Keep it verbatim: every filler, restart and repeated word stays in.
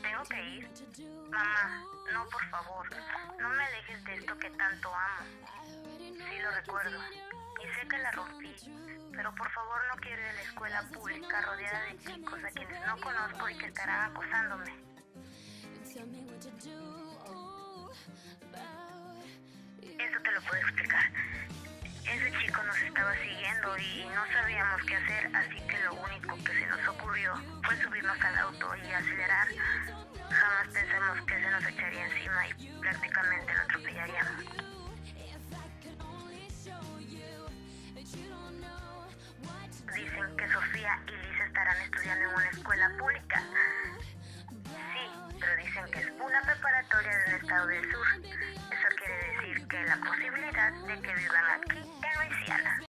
Tengo que ir. Mamá, no, por favor, no me alejes de esto que tanto amo. Sí lo recuerdo, y sé que la rompí, pero por favor no quiero ir a la escuela pública rodeada de chicos a quienes no conozco y que estarán acosándome. Eso te lo puedo explicar. Ese chico nos estaba siguiendo y no sabíamos qué hacer, así que lo único que se nos ocurrió fue subirnos al auto y acelerar. Jamás pensamos que se nos echaría encima y prácticamente lo atropellaríamos. Dicen que Sofía y Lisa estarán estudiando en una escuela pública. Sí, pero dicen que es una preparatoria del estado del sur. Eso quiere decir que la posibilidad de que vivan aquí